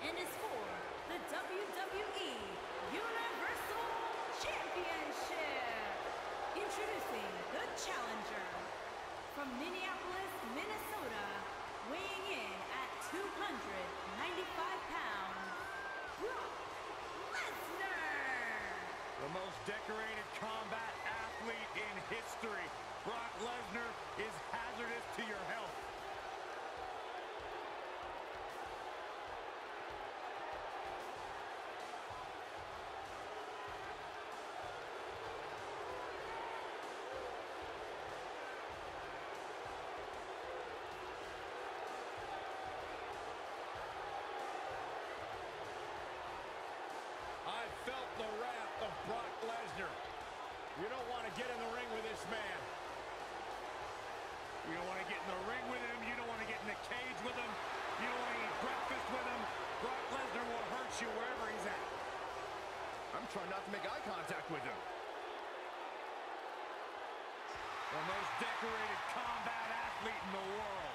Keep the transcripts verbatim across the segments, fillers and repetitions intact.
and is for the W W E Universal Championship. Introducing the challenger from Minneapolis, Minnesota, weighing in at two hundred ninety-five pounds, Brock Lesnar. The most decorated combat athlete in history, Brock Lesnar, is hazardous to your health. I felt the wrath of Brock Lesnar. You don't want to get in the ring with this man. You don't want to get in the ring with him. You don't want to get in the cage with him. You don't want to eat breakfast with him. Brock Lesnar will hurt you wherever he's at. I'm trying not to make eye contact with him. The most decorated combat athlete in the world.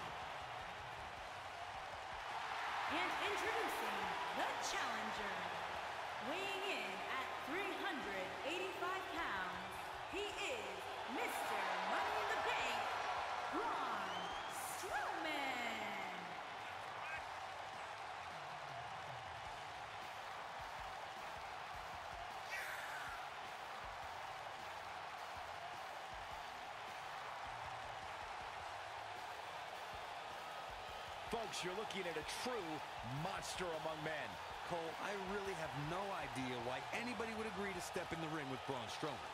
And introducing the challenger, weighing in at three hundred eighty-five pounds, he is Mister Money in the Bank, Braun Strowman. Folks, you're looking at a true monster among men. Cole, I really have no idea why anybody would agree to step in the ring with Braun Strowman.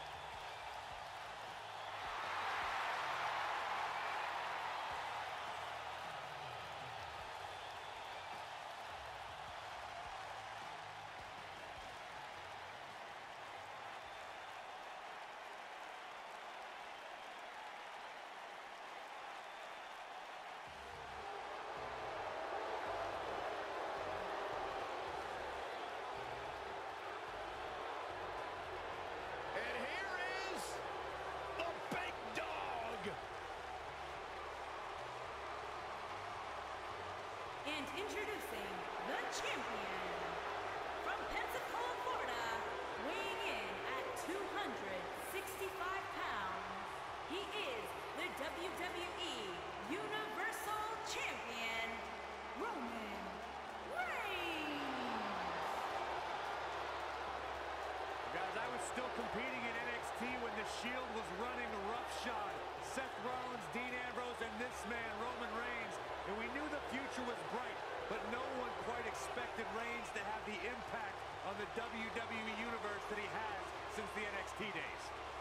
And introducing the champion, from Pensacola, Florida, weighing in at two hundred sixty-five pounds, he is the W W E Universal Champion, Roman Reigns. Guys, I was still competing in N X T when the Shield was running roughshod. Seth Rollins, Dean Ambrose, and this man, Roman Reigns. And we knew the future was bright, but no one quite expected Reigns to have the impact on the W W E Universe that he has since the N X T days.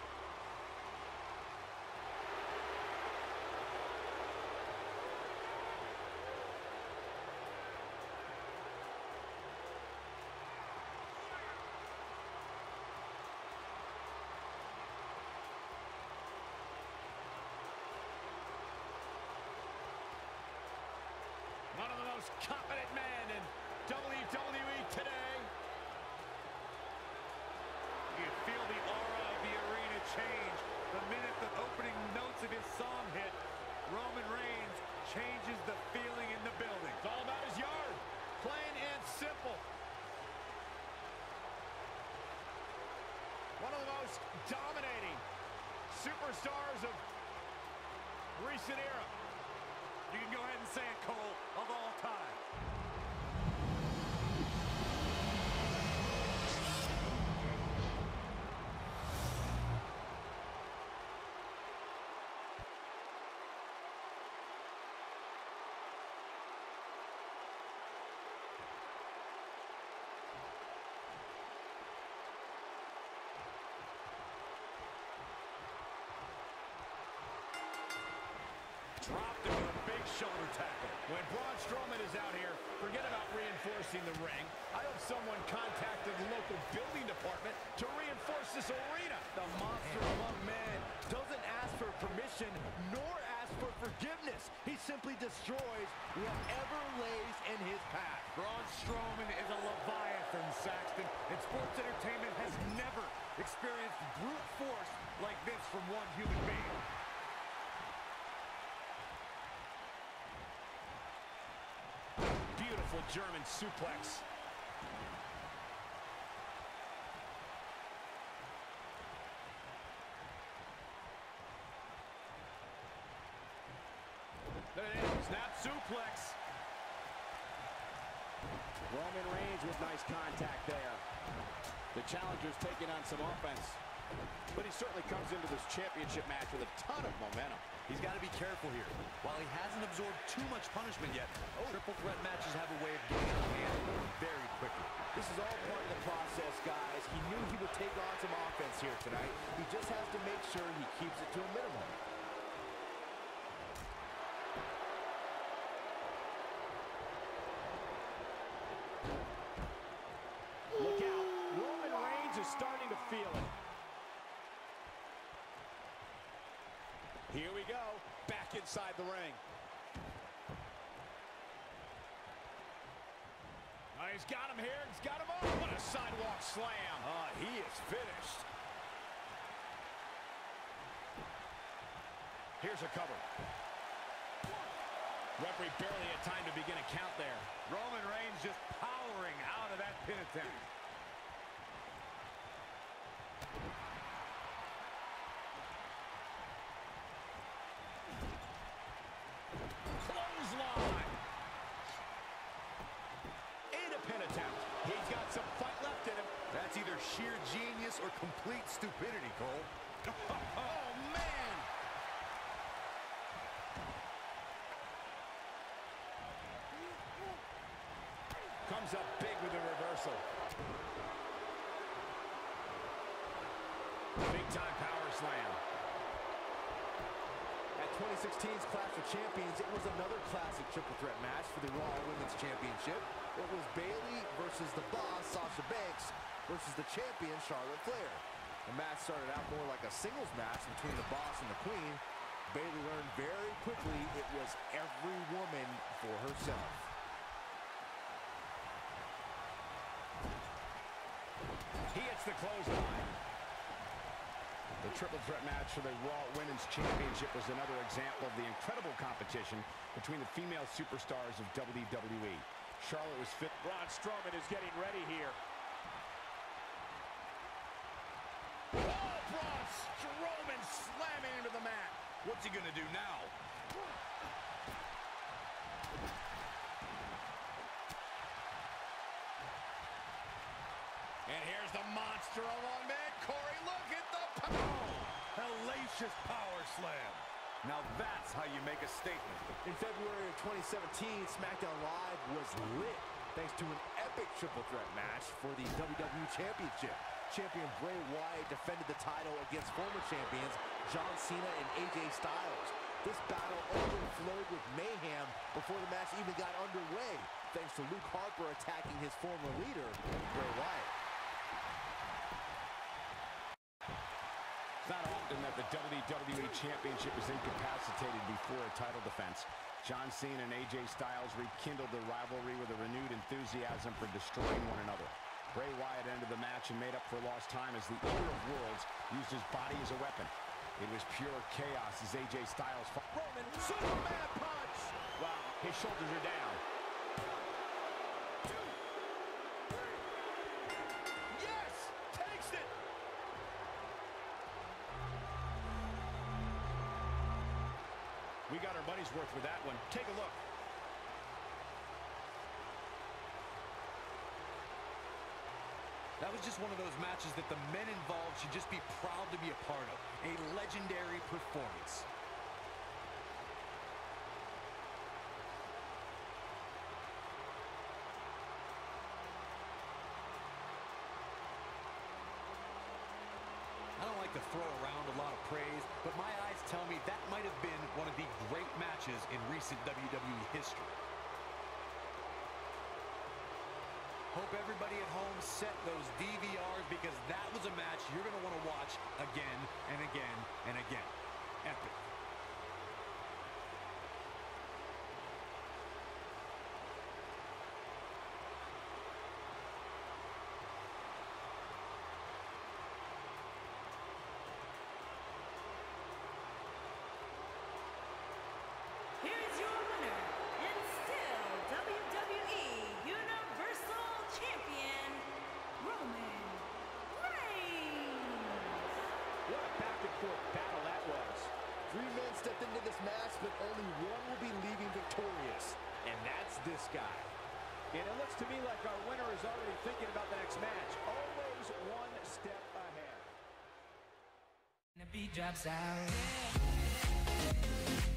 One of the most confident men in W W E today. You feel the aura of the arena change the minute the opening notes of his song hit. Roman Reigns changes the feeling in the building. It's all about his yard. Plain and simple. One of the most dominating superstars of recent era. You can go ahead and say it, Cole, of all time. Dropped into a big shoulder tackle. When Braun Strowman is out here, forget about reinforcing the ring. I hope someone contacted the local building department to reinforce this arena. The monster among men doesn't ask for permission nor ask for forgiveness. He simply destroys whatever lays in his path. Braun Strowman is a Leviathan, Saxton, and sports entertainment has never experienced brute force like this from one human being. Beautiful Powerful German suplex. There it is, snap suplex. Roman Reigns with nice contact there. The challenger's taking on some offense. But he certainly comes into this championship match with a ton of momentum. He's got to be careful here. While he hasn't absorbed too much punishment yet, oh. triple threat matches have a way of getting out of hand very quickly. This is all part of the process, guys. He knew he would take on some offense here tonight. He just has to make sure he keeps it to a minimum. Look out. Roman Reigns is starting to feel it. Here we go. Back inside the ring. Oh, he's got him here. He's got him up. What a sidewalk slam. Oh, he is finished. Here's a cover. Referee barely had time to begin a count there. Roman Reigns just powering out of that pin attempt. Clothesline. And a pin attempt. He's got some fight left in him. That's either sheer genius or complete stupidity, Cole. Oh, man. Comes up big with a reversal. Big time power slam. At twenty sixteen's Clash of Champions, it was another classic triple threat match for the Raw Women's Championship. It was Bayley versus the Boss, Sasha Banks, versus the champion, Charlotte Flair. The match started out more like a singles match between the Boss and the Queen. Bayley learned very quickly it was every woman for herself. He hits the clothesline. The triple threat match for the Raw Women's Championship was another example of the incredible competition between the female superstars of W W E. Charlotte was fit. Braun Strowman is getting ready here. Oh, Braun Strowman slamming into the mat. What's he going to do now? And here's the monster along man. Corey, look at the power. Hellacious power slam. Now that's how you make a statement. In February of twenty seventeen, SmackDown Live was lit thanks to an epic triple threat match for the W W E Championship. Champion Bray Wyatt defended the title against former champions John Cena and A J Styles. This battle overflowed with mayhem before the match even got underway, thanks to Luke Harper attacking his former leader, Bray Wyatt. It's not often that the W W E Championship is incapacitated before a title defense. John Cena and A J Styles rekindled the rivalry with a renewed enthusiasm for destroying one another. Bray Wyatt ended the match and made up for lost time as the Eater of Worlds used his body as a weapon. It was pure chaos as A J Styles fought. Roman Superman punch! Wow, his shoulders are down. Yes! Takes it! We got our money's worth with that one. Take a look. That was just one of those matches that the men involved should just be proud to be a part of. A legendary performance. I don't like to throw around a lot of praise, but my eyes tell me that might have been one of the great matches in recent W W E history. Hope everybody at home set those D V Rs because that was a match you're going to want to watch again and again and again. Epic. Here is your winner, and still W W E back-and-forth battle that was. Three men stepped into this match, but only one will be leaving victorious, and that's this guy. And it looks to me like our winner is already thinking about the next match. Always one step ahead. The beat drops out.